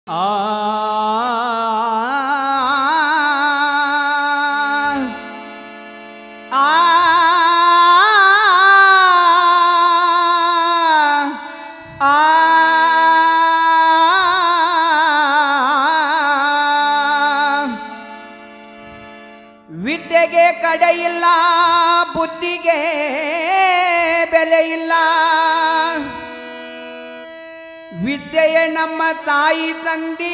ಆ ವಿದ್ಯೆಗೆ ಕಡೆ ಇಲ್ಲ, ಬುದ್ಧಿಗೆ ಬೆಲೆ ಇಲ್ಲ. ವಿದ್ಯೆಯೇ ನಮ್ಮ ತಾಯಿ ತಂದಿ,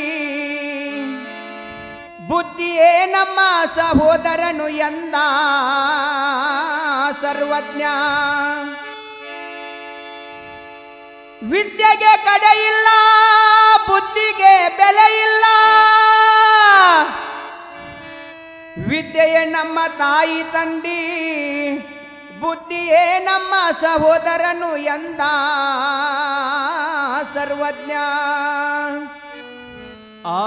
ಬುದ್ಧಿಯೇ ನಮ್ಮ ಸಹೋದರನು ಎಂದ ಸರ್ವಜ್ಞ. ವಿದ್ಯೆಗೆ ಕಡೆ ಇಲ್ಲ, ಬುದ್ಧಿಗೆ ಬೆಲೆ ಇಲ್ಲ. ವಿದ್ಯೆಯೇ ನಮ್ಮ ತಾಯಿ ತಂದಿ, ಬುದ್ಧಿಯೇ ನಮ್ಮ ಸಹೋದರನು ಎಂದ ಸರ್ವಜ್ಞ. ಆ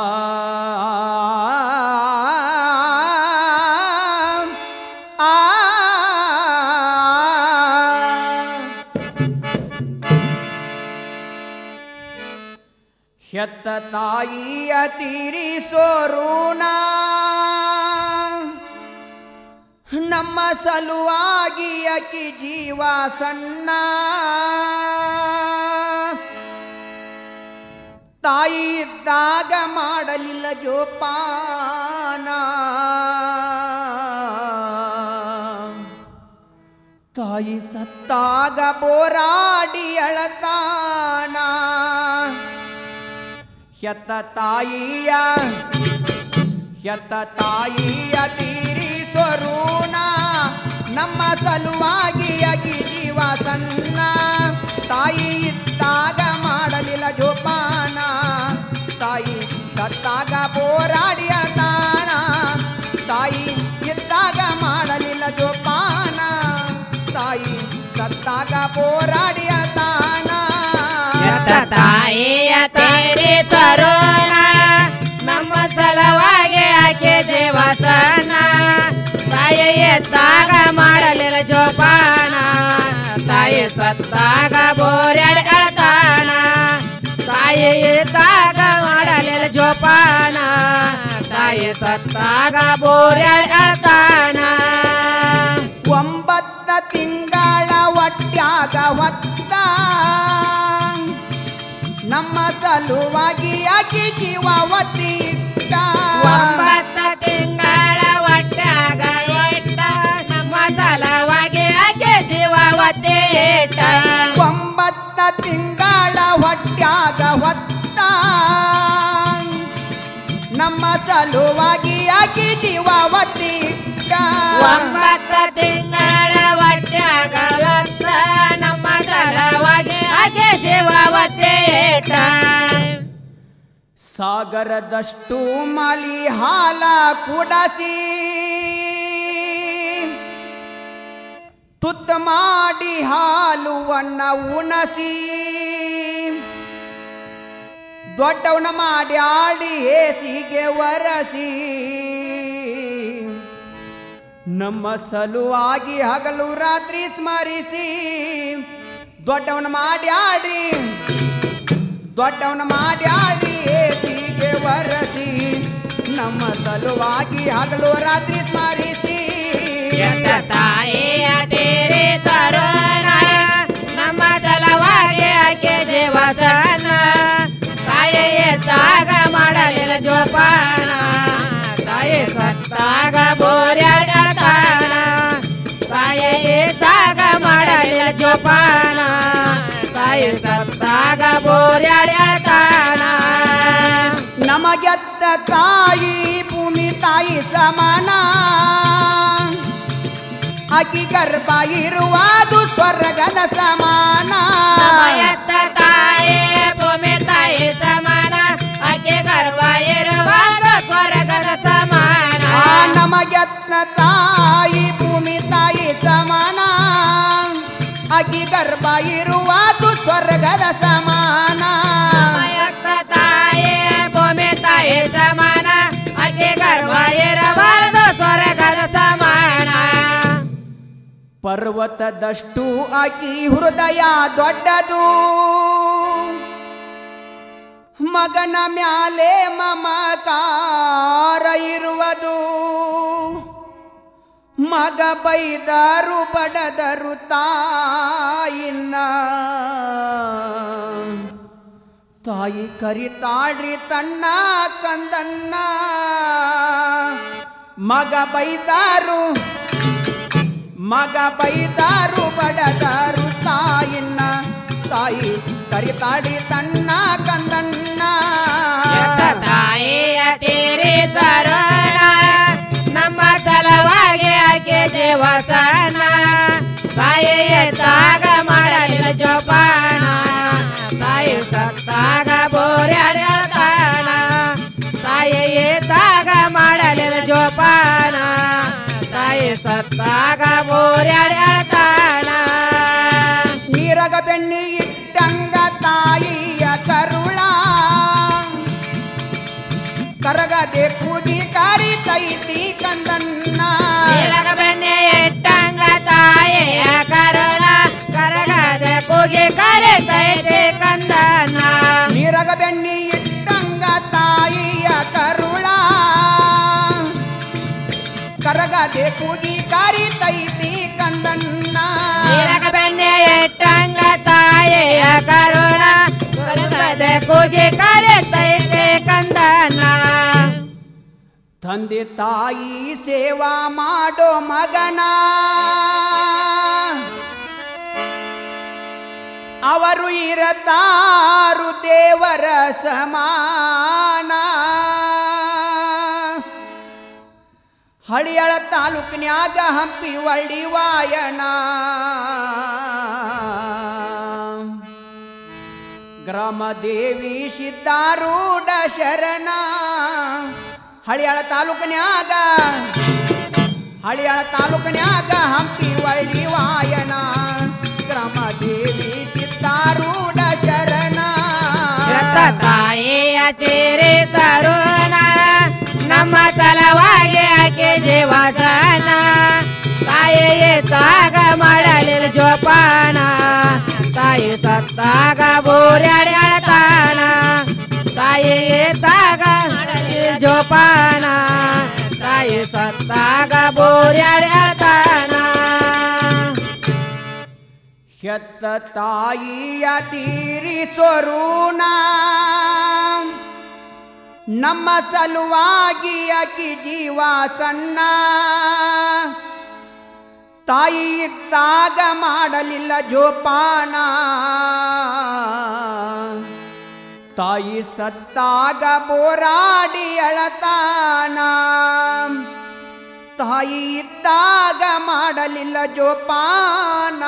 ಹೆತ್ತ ತಾಯಿಯ ತೀರಿಸೋ ಋಣ, ನಮ್ಮ ಸಲುವಾಗಿ ಅಕಿ ಜೀವ ಸಣ್ಣ. ತಾಯಿ ಇದ್ದಾಗ ಮಾಡಲಿಲ್ಲ ಜೋಪಾನ, ತಾಯಿ ಸತ್ತಾಗ ಬೋರಾಡಿ ಅಳತಾನ. ಹೆತ್ತ ತಾಯಿಯ ತೀರಿಸೋ ಋಣ, ನಮ್ಮ ಸಲುವಾಗಿ ಅಕಿ ಜೀವ ಸಣ್ಣ. ತಾಯಿ ಇದ್ದಾಗ ಮಾಡಲಿಲ್ಲ ಜೋಪಾನ, ತಾಯಿ ಸತ್ತಾಗ ಬೋರಾಡಿ ಅಳತಾನ. ತಾಯಿ ಇದ್ದಾಗ ಮಾಡಲಿಲ್ಲ ಜೋಪಾನ, ತಾಯಿ ಸತ್ತಾಗ ಬೋರಾಡಿ ಅಳತಾನ. ತಾಯಿಯ ತೀರಿಸೋ ಋಣ, ನಮ್ಮ ಸಲುವಾಗಿ ಆಕೆ ಜೀವ ಸಣ್ಣ. ತಾಯಿ ಎದ್ದಾಗ ಮಾಡಲಿಲ್ಲ ಜೋಪಾನ, ತಾಯಿ ಸತ್ತಾಗ ಬೋರ್ಯಾಡಿ ಅಳತಾಣ. ತಾಯಿ ಇದ್ದಾಗ ಮಾಡಲಿಲ್ಲ ಜೋಪಾನ, ತಾಯಿ ಸತ್ತಾಗ ಬೋರ್ಯಾಡಿ ಅಳತಾಣ. 9 ತಿಂಗಳ ಹೊಟ್ಯಾಗ ಹೊತ್ತ, ನಮ್ಮ ಸಲುವಾಗಿ ಆಕಿ ಜೀವ ಒತ್ತಿಟ್ಟ. 9 ತಿಂಗಳ ಹೊಟ್ಯಾಗ ಇಟ್ಟ, ನಮ್ಮ ಸಲುವಾಗಿ ಆಕೆ ಜೀವ ಒತ್ತಿಟ್ಟ. 9 ತಿಂಗಳ ಹೊಟ್ಯಾಗ ಹೊತ್ತ, ನಮ್ಮ ಸಲುವಾಗಿ ಆಕಿ ಜೀವ ಒತ್ತಿಟ್ಟ. 9 ತಿಂಗಳ ಹೊಟ್ಯಾಗ ಹೊತ್ತ, ನಮ್ಮ ಸಲುವಾಗಿ ಆಕೆ ಜೀವ ಒತ್ತಿಟ್ಟ. ಸಾಗರದಷ್ಟು ಮಲಿ ಹಾಲ ಕುಡಸಿ, ತುತ್ತ ಮಾಡಿ ಹಾಲುವನ್ನ ಉಣಸಿ. ದೊಡ್ಡವನ ಮಾಡಿ ಆಡಿ ಹೇಸಿಗೆ ಒರಸಿ, ನಮ್ಮ ಸಲುವಾಗಿ ಹಗಲು ರಾತ್ರಿ ಸ್ಮರಿಸಿ. ದೊಡ್ಡವನ ಮಾಡಿ ಆಡಿ ಹೇಸಿಗೆ ಒರಸಿ, ನಮ್ಮ ಸಲುವಾಗಿ ಹಗಲು ರಾತ್ರಿ ಸ್ಮರಿಸಿ. ತಾಯಿಯ ತೀರಿಸೋ ಋಣ, ನಮ್ಮ ಸಲುವಾಗಿ ಆಕೆ ಜೀವ ಸಣ್ಣ. ತಾಯಿ ಎದ್ದಾಗ ಮಾಡಲಿಲ್ಲ ಜೋಪಾನ, ತಾಯಿ ಸತ್ತಾಗ ಬೋರ್ಯಾಡಿ ಅಳತಾಣ. ತಾಯಿ ಇದ್ದಾಗ ಮಾಡಲಿಲ್ಲ ಜೋಪಾನ, ತಾಯಿ ಸತ್ತಾಗ ಬೋರ್ಯಾಡಿ ಅಳತಾಣ. ನಮಗೆತ್ತ ತಾಯಿ ಭೂಮಿ ತಾಯಿ ಸಮಾನ, ಆಕಿ ಗರ್ಭ ಇರುವುದು ಸ್ವರ್ಗದ ಸಮಾನ. ನಮಗೆತ್ತ ತಾಯಿ ಭೂಮಿ ತಾಯಿ ಸಮಾನ, ಆಕೆ ಗರ್ಭ ಇರುವುದು ಸ್ವರ್ಗದ ಸಮಾನ. ನಮಗೆತ್ತ ತಾಯಿ ಭೂಮಿ ತಾಯಿ ಸಮಾನ, ಆಕಿ ಗರ್ಭ ಇರುವುದು ಸ್ವರ್ಗದ ಸಮಾನ. ನಮಗೆತ್ತ ತಾಯಿ ಭೂಮಿ ತಾಯಿ ಸಮಾನ, ಆಕೆ ಗರ್ಭ ಇರುವುದು ಸ್ವರ್ಗದ ಸಮಾನ. ಪರ್ವತದಷ್ಟು ಆಕಿ ಹೃದಯ ದೊಡ್ಡದು, ಮಗನ ಮ್ಯಾಲೆ ಮಮಕಾರ ಇರುವುದು ಮಗ ಬೈದರು ಬಡದರು ತಾಯಿನ್ನ ತಾಯಿ ಕರಿತಾಳ್ರಿ ತನ್ನ ಕಂದನ್ನ ಮಗ ಬೈದಾರು ಬಡದರು ತಾಯಿನ್ನ ತಾಯಿ ಕರಿತಾಡಿ ತನ್ನ ಕಂದನ್ನ ತಾಯಿಯ ತೀರಿಸರು ನಮ್ಮ ಸಲುವಾಗಿ ಆಕೆ ಜೀವಸನ ತಾಯಿಯ ತ್ಯಾಗ ಮಾಡಲಿಲ್ಲ ಜೋಪಾನ ತಾಯಿ ಸತ್ತಾಗ ಬೋರ್ಯಾಡ್ತಾನ ತಾಯಿಯ ತ್ಯಾಗ ಮಾಡಲಿಲ್ಲ ಜೋಪಾನ ತಾಯಿ ಸತ್ತಾಗ ಬೋರ್ಯಾಡ್ತಾನ ನೀರಗ ಬೆಣ್ಣಿ ಇಟ್ಟಂಗ ತಾಯಿಯ ಕರುಳ ಕರಗದೆ ಕೂಗಿ ಕರಿತೈತಿ ಕಂದನ್ನ ನೀರಗ ಬೆಣ್ಣೆ ಇಟ್ಟಂಗ ತಾಯಿಯ ಕರುಳ ಕರಗದೆ ಕೂಗಿ ಕರಿತೈತಿ ಕಂದನ್ನ ನೀರಗ ಬೆಣ್ಣಿ ಇಟ್ಟಂಗ ತಾಯಿಯ ಕರುಳ ಕರಗದೆ ಕೂಗಿ ಕರಿತೈತಿ ಕಂದನ್ನ ನೀರಗ ಬೆಣ್ಣೆ ಇಟ್ಟಂಗ ತಾಯಿಯ ಕರುಳ ಕರಗದೆ ಕೂಗಿ ಕರಿತೈತಿ ಕಂದನ್ನ ತಂದೆ ತಾಯಿ ಸೇವಾ ಮಾಡೋ ಮಗನ ಅವರು ಇರತಾರು ದೇವರ ಸಮಾನ ಹಳಿಯಳ ತಾಲೂಕಿನ್ಯಾಗ ಹಂಪಿ ಒಳ್ಳಿ ವಾಯನ ಗ್ರಾಮ ದೇವಿ ಸಿದ್ಧಾರೂಢ ಶರಣ ಹಳಿಯಳ ತಾಲೂಕಿನ್ಯಾಗ ಹಂಪಿ ಒಳ್ಳಿ ವಾಯನ ಗ್ರಾಮ ದೇವಿ ಸಿದ್ಧಾರೂಢ ಶರಣ ತಾಯಿಯ ಚೇರಿ ತರುಣ ನಮ್ಮ ಸಲುವಾಗಿ ಆಕೆ ಜೀವಸನ ತಾಯಿಯ ತ್ಯಾಗ ಮಾಡಲಿಲ್ಲ ಜೋಪಾನ ತಾಯಿ ಸತ್ತಾಗ ಬೋರ್ಯಾಡ್ತಾನ ತಾಯಿಯ ತ್ಯಾಗ ಮಾಡಲಿಲ್ಲ ಜೋಪಾನ ತಾಯಿ ಸತ್ತಾಗ ಬೋರ್ಯಾಡ್ತಾನ ಹೆತ್ತ ತಾಯಿಯ ತೀರಿಸೋರುಣ ನಮ್ಮ ಸಲುವಾಗಿ ಅಕ್ಕಿ ಜೀವ ಸಣ್ಣ ತಾಯಿ ಇದ್ದಾಗ ಮಾಡಲಿಲ್ಲ ಜೋಪಾನ ತಾಯಿ ಸತ್ತಾಗ ಬೋರಾಡಿ ಅಳತಾನ ತಾಯಿ ಇದ್ದಾಗ ಮಾಡಲಿಲ್ಲ ಜೋಪಾನ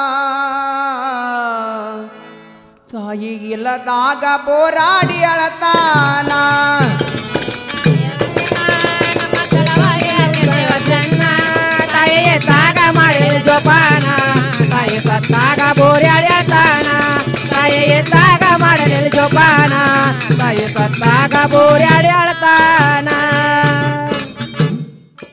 ತಾಯಿ ಇಲ್ಲದಾಗ ಬೋರಾಡಿ ಅಳತಾನ ತಾಯಿಯ ತ್ಯಾಗ ಮಾಡಲಿಲ್ಲ ಜೋಪಾನ ತಾಯಿ ಸತ್ತಾಗ ಬೋರ್ಯಾಡ್ತಾನ ತಾಯಿಯ ತ್ಯಾಗ ಮಾಡಲಿಲ್ಲ ಜೋಪಾನ ತಾಯಿ ಸತ್ತಾಗ ಬೋರ್ಯಾಡ್ತಾನ